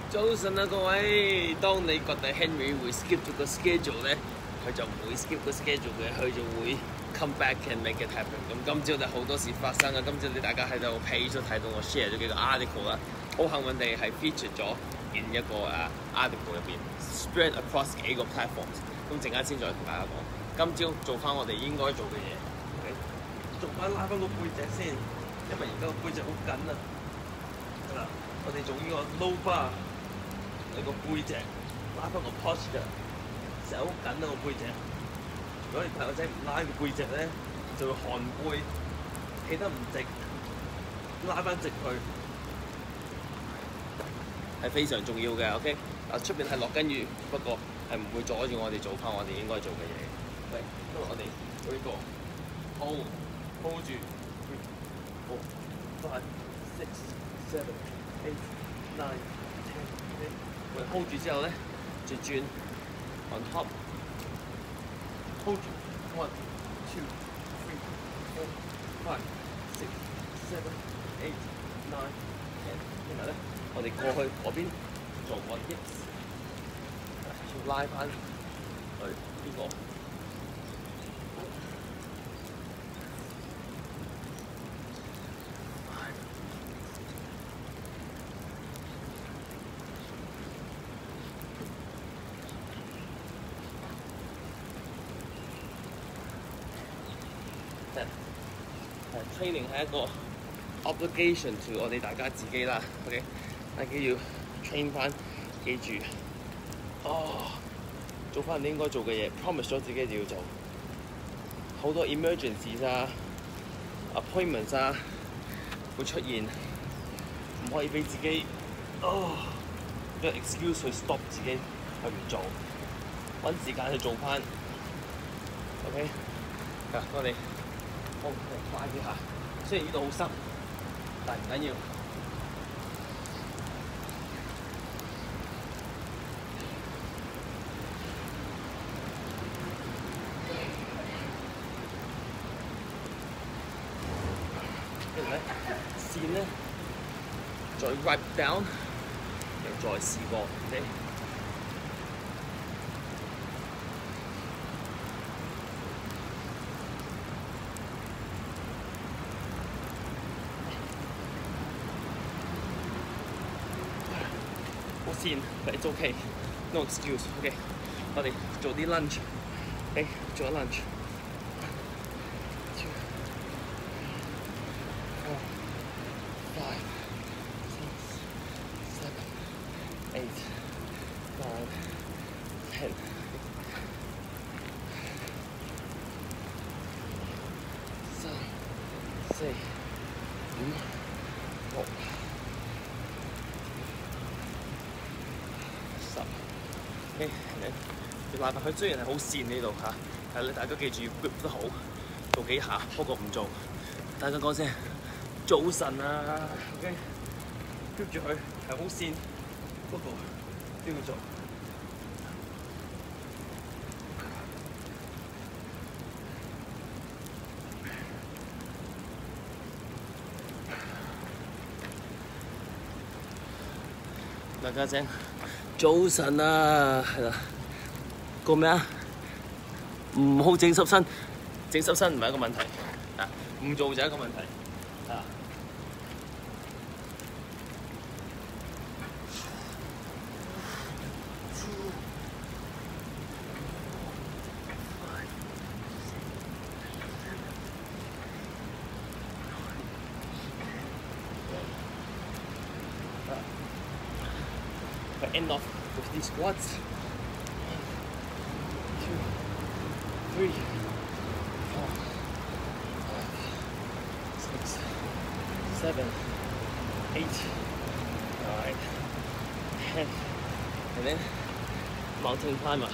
早晨啊，各位！當你覺得 Henry 會 skip 咗個 schedule 咧，佢就唔會 skip 個 schedule 嘅，佢就會 come back and make it happen。咁今朝就好多事發生啊！今朝大家喺度 page 都睇到我 share 咗幾個 article 啦，好幸運地係 feature 咗 in 一個article 入邊 spread across 幾個 platforms。咁陣間先再同大家講。今朝做翻我哋應該做嘅嘢 ，OK？ 做翻拉翻個背脊先，因為而家個背脊好緊啊！嗱，我哋做呢個 low bar。你個背脊拉翻個 posture， 成日好緊啊個背脊。如果你朋友仔唔拉個背脊咧，就會寒背，企得唔直，拉翻直佢係非常重要嘅。OK， 出邊係落緊雨，不過係唔會阻住我哋做翻我哋應該做嘅嘢。嚟，因為我哋做呢個 hold 住 3、4、5、6、7、8、9、10。我哋 hold 住之後咧，就轉 on top，hold 住 1、2、3、4、5、6、7、8、9、10，然後咧，我哋過去嗰邊做個 hips， 要拉翻去呢個。training 係一個 obligation to 我哋大家自己啦 ，OK， 大家要 train 翻，記住，做翻你應該做嘅嘢 ，promise 咗自己就要做。好多 emergencies 啊 ，appointments 啊，會出現，唔可以俾自己有 excuse 去 stop 自己去唔做，揾時間去做翻 ，OK， 我哋。好，快啲下。雖然呢度好濕，但係唔緊要。跟住咧，線咧，再 write down， 又再試過 ，OK。先 ，but it's okay, no excuse. OK， 我哋做啲 lunge， OK， 做咗 lunge。2、4、5、6、7、8、9、10。3、4、5、6。OK， 要拉翻佢，雖然係好跣呢度嚇，但係咧大家記住要 grip 得好，做幾下，不過唔做。大家講聲早晨啊 ，OK，grip 住佢係好跣，不過都要做。大家聲。早晨啊，係啦，個咩啊？唔好整濕身，整濕身唔係一個問題，唔做就係一個問題，end off with these squats. 1, 2, 3, 4, 5, 6, 7, 8, 9, 10, and then mountain climber.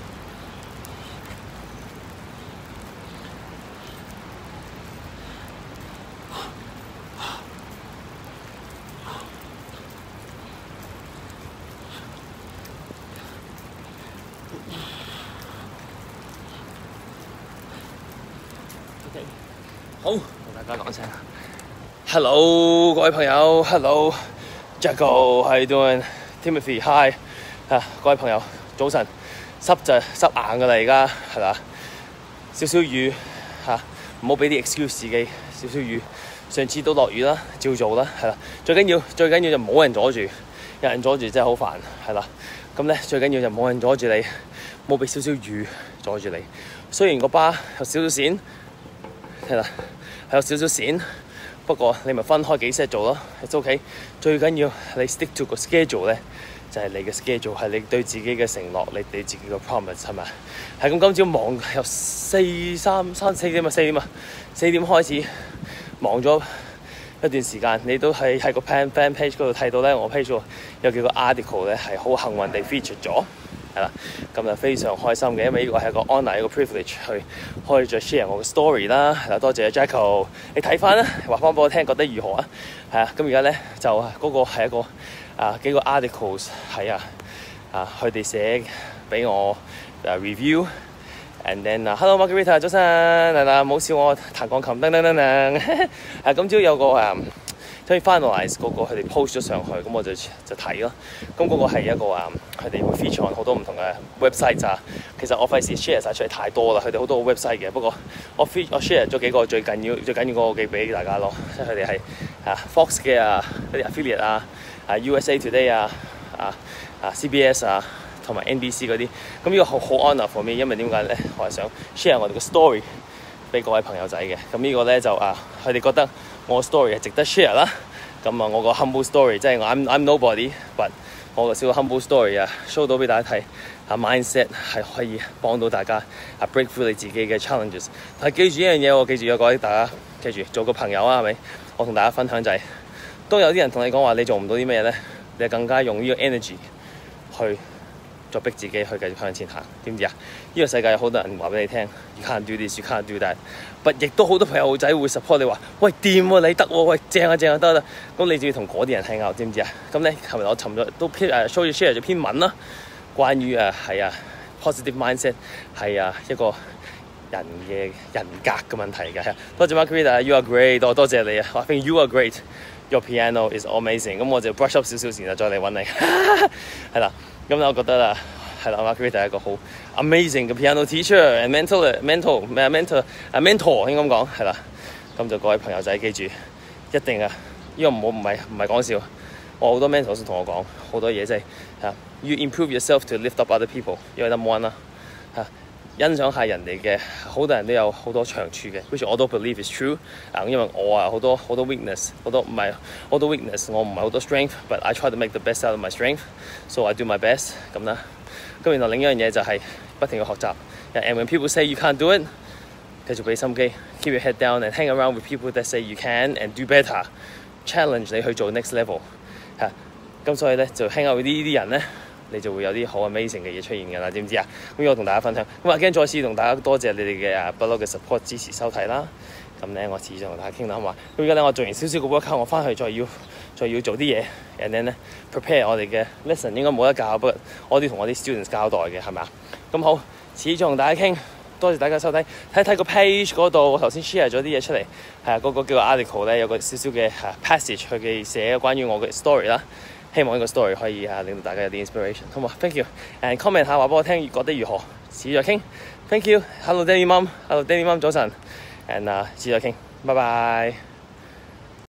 Okay. 好，同大家講聲 Hello， 各位朋友 ，Hello，Jacko，how you doing？ Timothy hi 各位朋友早晨，濕就濕硬㗎啦，而家係啦，少少雨唔好俾啲 excuse 自己，少少雨。上次都落雨啦，照做啦，係啦。最緊要就冇人阻住，有人阻住真係好煩，係啦。咁咧最緊要就冇人阻住你，冇俾少少雨阻住你。雖然個巴有少少閃，係啦，係有少少閃，不過你咪分開幾 set 做咯 ，it's OK。最緊要你 stick to 個 schedule 咧，就係你嘅 schedule， 係你對自己嘅承諾，你對自己嘅 promise 係咪？係咁，今朝忙由4點開始。忙咗一段時間，你都喺個 fan page 嗰度睇到咧，我 page 度有幾個 article 咧係好幸運地 feature 咗，係啦，咁就非常開心嘅，因為呢個係個 honour 一個 privilege 可以再 share 我嘅 story 啦，係啦，多謝 Jacko， 你睇翻啦，話翻俾我聽覺得如何啊？係啊，咁而家咧就嗰個係一個幾個 articles 係佢哋寫俾我review。And then hello Margarita 早晨，係啦，冇笑我彈鋼琴噔噔噔噔。今朝有個可以 finalize 嗰個佢哋 post 咗上去，咁我就睇咯。咁嗰個係一個佢哋會 feature on 好多唔同嘅 website 咋。其實我費事 share 晒出嚟太多啦，佢哋好多 website 嘅。不過我 share 咗幾個最緊要嗰個寄俾大家咯，即係佢哋係Fox 嘅嗰啲 affiliate USA Today CBS 同埋 NBC 嗰啲，咁呢個好 honour for me，因為點解咧？我係想 share 我哋嘅 story 俾各位朋友仔嘅。咁呢個咧就佢哋覺得我 story 係值得 share 啦。咁我個 humble story 即係I'm nobody，but 我個小 humble story show 到俾大家睇mindset 係可以幫到大家break through 你自己嘅 challenges。但係記住一樣嘢，我記住各位大家記住做個朋友係咪？我同大家分享就係，當有啲人同你講話你做唔到啲咩咧，你更加用呢個 energy 去再逼自己去繼續向前行，知唔知啊？呢個世界有好多人話俾你聽 ，you can't do this，you can't do that。但亦都好多朋友仔會 support 你話，喂掂喎，你得喎，喂正啊得啦。咁你就要同嗰啲人 hang out，知唔知啊？咁咧，琴日我尋日都share 咗篇文啦，關於positive mindset 係一個人嘅人格嘅問題嘅。多謝 Margarita，you are great，多謝你啊！我 think you are great，your piano is amazing。咁我就 brush up 少少先啦，再嚟揾你，係啦。咁我覺得係啦 Margarita 係一個好 amazing 嘅 piano teacher and mentor 應該咁講係啦。咁就各位朋友仔記住，一定呢個唔係講笑。我好多 mentor 都同我講好多嘢，即係you improve yourself to lift up other people， 因為 number one 啦欣賞下人哋嘅，好多人都有好多長處嘅 ，which 我都 believe is true。因為我好多 weakness， 好多 weakness， 我唔係好多 strength，but I try to make the best out of my strength，so I do my best 咁啦。咁然後另一樣嘢就係不停嘅學習。And when people say you can't do it， 繼續俾心機 ，keep your head down and hang around with people that say you can and do better，challenge 你去做 next level。咁所以咧就 hang out with 呢啲人咧。你就會有啲好 amazing 嘅嘢出現㗎啦，知唔知啊？咁我同大家分享，咁again再次同大家多謝你哋嘅不嬲嘅 support 支持收睇啦。咁咧我遲咗同大家傾啦，好嘛？咁而家咧我做完少少嘅 workout， 我翻去再要做啲嘢 ，and then 咧 prepare 我哋嘅 lesson 應該冇得教，不過我都要同我啲 students 交代嘅，係咪啊？咁好，遲咗同大家傾，多謝大家收睇，睇個 page 嗰度，我頭先 share 咗啲嘢出嚟，嗰個叫做 article 咧有個少少嘅passage 佢嘅寫關於我嘅 story 啦。希望呢個 story 可以令到大家有啲 inspiration， 好嘛 ？Thank you，and comment 下話俾我聽，覺得如何？遲再傾 ，Thank you，Hello Danny Mom，Hello Danny Mom， 早晨 ，and 遲再傾，拜拜。